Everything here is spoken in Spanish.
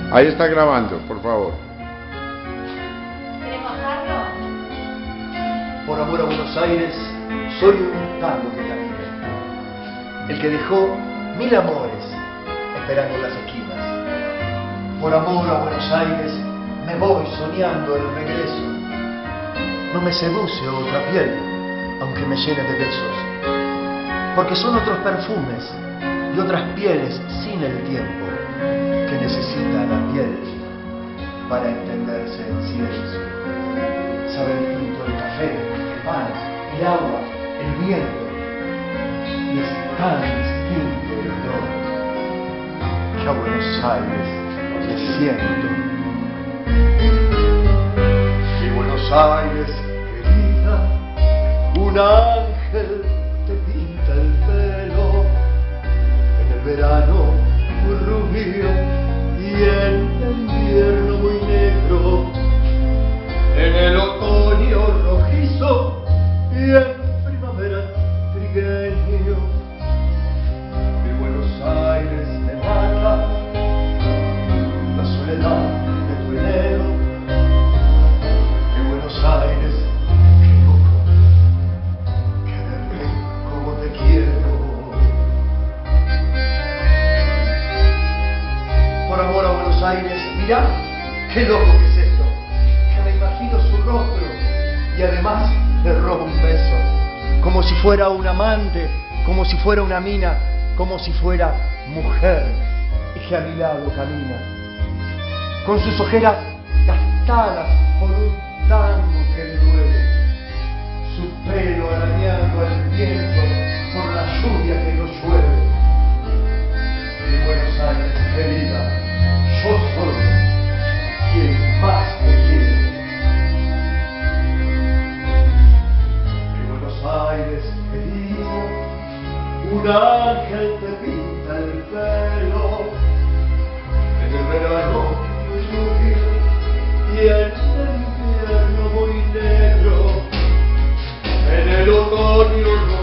Ahí está grabando, por favor. ¿Querés bajarlo? Por amor a Buenos Aires, soy un tango que camina, el que dejó 1000 amores esperando en las esquinas. Por amor a Buenos Aires, me voy soñando el regreso. No me seduce otra piel, aunque me llene de besos, porque son otros perfumes y otras pieles sin el tiempo que necesita la piel para entenderse en silencio. Sabe el fruto del café, el pan, el agua, el viento, y es tan distinto el olor que a Buenos Aires le siento. Y Buenos Aires, querida, un ángel te pinta el pelo, en el verano muy rubio y en el invierno muy negro, en el otoño rojizo y en primavera trigueño. De Buenos Aires me mata la soledad de tu enero. De Buenos Aires, qué loco, que de ver como te quiero. Por amor a Buenos Aires, mirá qué loco que es esto, que me imagino su rostro y además le robo un beso, como si fuera un amante, como si fuera una mina, como si fuera mujer, y que a mi lado camina, con sus ojeras gastadas por un tango que le duele, su pelo arañando al viento por la lluvia que no llueve. De Buenos Aires, querida, yo soy quien más te quiere. De Buenos Aires, querida, un ángel te pinta el pelo, en el verano muy lluvioso y en el invierno muy negro, en el otoño